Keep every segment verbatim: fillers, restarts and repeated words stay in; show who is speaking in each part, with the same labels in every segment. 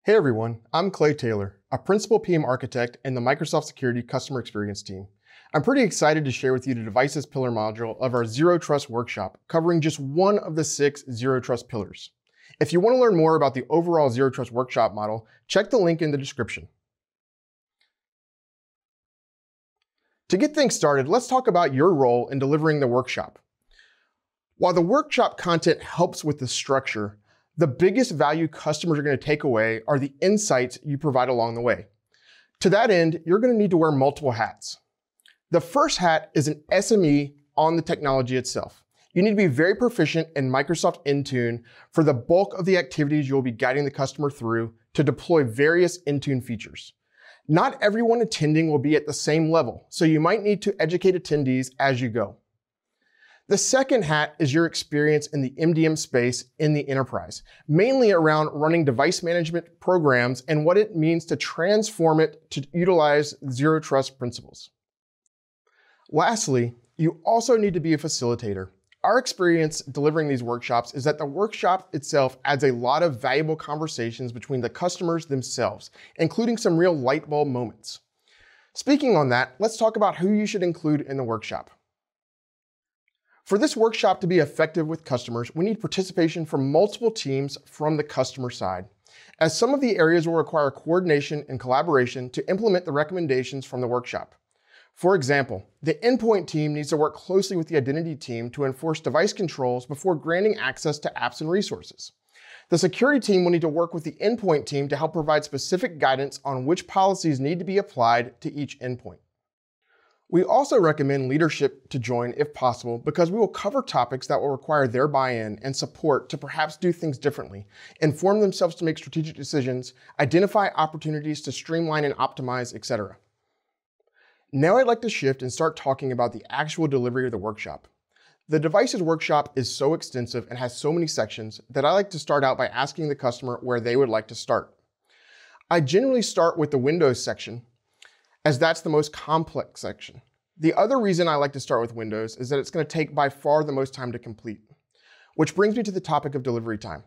Speaker 1: Hey everyone, I'm Clay Taylor, a Principal P M Architect in the Microsoft Security Customer Experience team. I'm pretty excited to share with you the Devices Pillar module of our Zero Trust workshop, covering just one of the six Zero Trust pillars. If you want to learn more about the overall Zero Trust workshop model, check the link in the description. To get things started, let's talk about your role in delivering the workshop. While the workshop content helps with the structure, the biggest value customers are going to take away are the insights you provide along the way. To that end, you're going to need to wear multiple hats. The first hat is an S M E on the technology itself. You need to be very proficient in Microsoft Intune for the bulk of the activities you'll be guiding the customer through to deploy various Intune features. Not everyone attending will be at the same level, so you might need to educate attendees as you go. The second hat is your experience in the M D M space in the enterprise, mainly around running device management programs and what it means to transform it to utilize Zero Trust principles. Lastly, you also need to be a facilitator. Our experience delivering these workshops is that the workshop itself adds a lot of valuable conversations between the customers themselves, including some real light bulb moments. Speaking on that, let's talk about who you should include in the workshop. For this workshop to be effective with customers, we need participation from multiple teams from the customer side, as some of the areas will require coordination and collaboration to implement the recommendations from the workshop. For example, the endpoint team needs to work closely with the identity team to enforce device controls before granting access to apps and resources. The security team will need to work with the endpoint team to help provide specific guidance on which policies need to be applied to each endpoint. We also recommend leadership to join if possible because we will cover topics that will require their buy-in and support to perhaps do things differently, inform themselves to make strategic decisions, identify opportunities to streamline and optimize, et cetera. Now I'd like to shift and start talking about the actual delivery of the workshop. The Devices workshop is so extensive and has so many sections that I like to start out by asking the customer where they would like to start. I generally start with the Windows section, as that's the most complex section. The other reason I like to start with Windows is that it's going to take by far the most time to complete, which brings me to the topic of delivery time.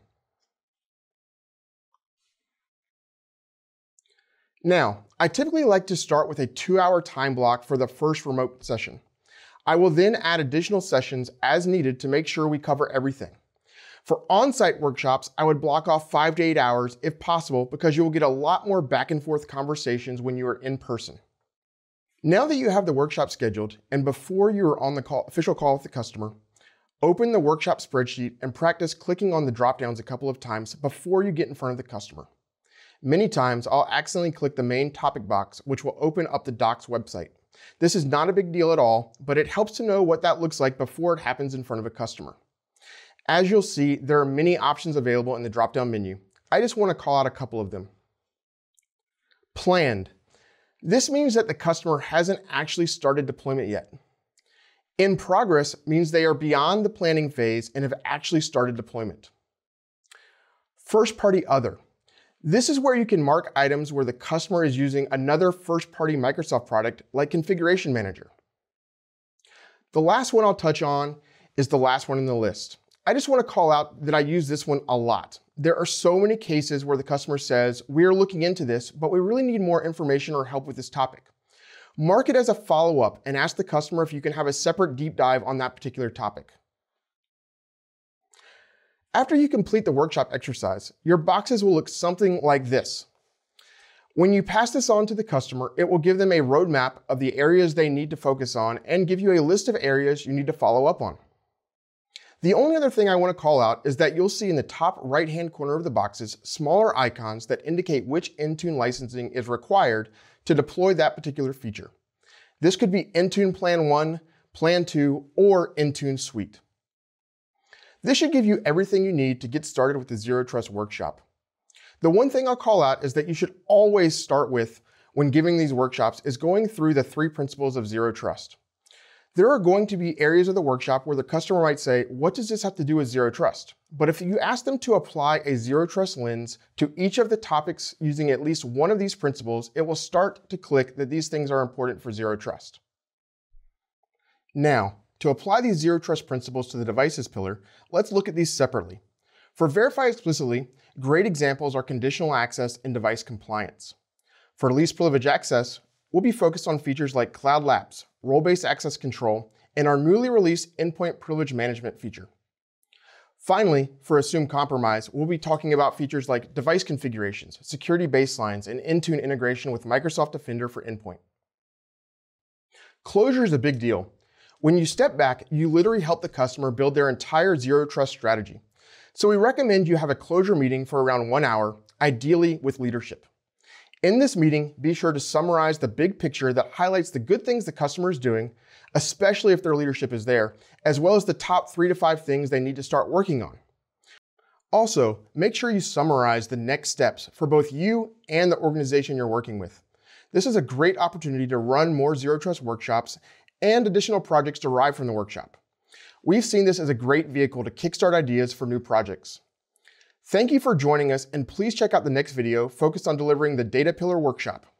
Speaker 1: Now, I typically like to start with a two-hour time block for the first remote session. I will then add additional sessions as needed to make sure we cover everything. For on-site workshops, I would block off five to eight hours if possible because you will get a lot more back and forth conversations when you are in person. Now that you have the workshop scheduled and before you are on the call, official call with the customer, open the workshop spreadsheet and practice clicking on the drop-downs a couple of times before you get in front of the customer. Many times, I'll accidentally click the main topic box, which will open up the docs website. This is not a big deal at all, but it helps to know what that looks like before it happens in front of a customer. As you'll see, there are many options available in the drop-down menu. I just want to call out a couple of them. Planned. This means that the customer hasn't actually started deployment yet. In progress means they are beyond the planning phase and have actually started deployment. First-party other. This is where you can mark items where the customer is using another first-party Microsoft product like Configuration Manager. The last one I'll touch on is the last one in the list. I just want to call out that I use this one a lot. There are so many cases where the customer says, we're looking into this, but we really need more information or help with this topic. Mark it as a follow-up and ask the customer if you can have a separate deep dive on that particular topic. After you complete the workshop exercise, your boxes will look something like this. When you pass this on to the customer, it will give them a roadmap of the areas they need to focus on and give you a list of areas you need to follow up on. The only other thing I want to call out is that you'll see in the top right-hand corner of the boxes smaller icons that indicate which Intune licensing is required to deploy that particular feature. This could be Intune Plan one, Plan two, or Intune Suite. This should give you everything you need to get started with the Zero Trust workshop. The one thing I'll call out is that you should always start with, when giving these workshops, is going through the three principles of Zero Trust. There are going to be areas of the workshop where the customer might say, what does this have to do with Zero Trust? But if you ask them to apply a Zero Trust lens to each of the topics using at least one of these principles, it will start to click that these things are important for Zero Trust. Now, to apply these Zero Trust principles to the Devices pillar, let's look at these separately. For verify explicitly, great examples are conditional access and device compliance. For least privilege access, we'll be focused on features like Cloud Labs, role-based access control, and our newly released endpoint privilege management feature. Finally, for assumed compromise, we'll be talking about features like device configurations, security baselines, and Intune integration with Microsoft Defender for endpoint. Closure is a big deal. When you step back, you literally help the customer build their entire zero trust strategy. So we recommend you have a closure meeting for around one hour, ideally with leadership. In this meeting, be sure to summarize the big picture that highlights the good things the customer is doing, especially if their leadership is there, as well as the top three to five things they need to start working on. Also, make sure you summarize the next steps for both you and the organization you're working with. This is a great opportunity to run more Zero Trust workshops and additional projects derived from the workshop. We've seen this as a great vehicle to kickstart ideas for new projects. Thank you for joining us, and please check out the next video focused on delivering the Data Pillar Workshop.